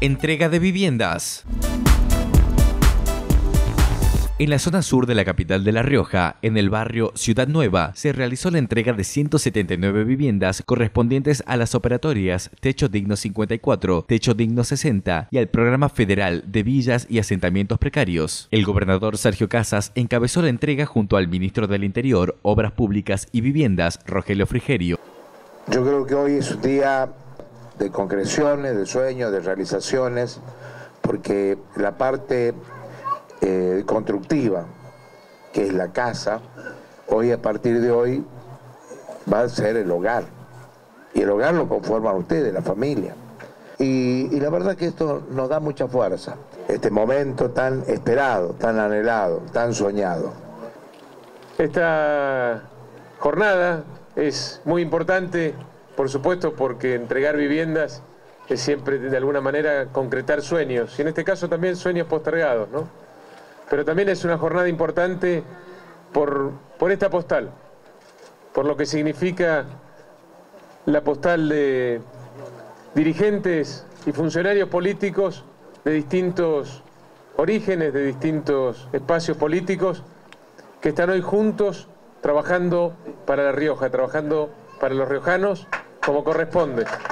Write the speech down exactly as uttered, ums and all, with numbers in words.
Entrega de viviendas. En la zona sur de la capital de La Rioja, en el barrio Ciudad Nueva, se realizó la entrega de ciento setenta y nueve viviendas correspondientes a las operatorias Techo Digno cincuenta y cuatro, Techo Digno sesenta y al Programa Federal de Villas y Asentamientos Precarios. El gobernador Sergio Casas encabezó la entrega junto al ministro del Interior, Obras Públicas y Viviendas, Rogelio Frigerio. Yo creo que hoy es un día de concreciones, de sueños, de realizaciones, porque la parte Eh, constructiva, que es la casa, hoy a partir de hoy va a ser el hogar, y el hogar lo conforman ustedes, la familia, y, y la verdad que esto nos da mucha fuerza, este momento tan esperado, tan anhelado, tan soñado. Esta jornada es muy importante, por supuesto, porque entregar viviendas es siempre de alguna manera concretar sueños, y en este caso también sueños postergados, ¿no? Pero también es una jornada importante por, por esta postal, por lo que significa la postal de dirigentes y funcionarios políticos de distintos orígenes, de distintos espacios políticos, que están hoy juntos trabajando para La Rioja, trabajando para los riojanos como corresponde.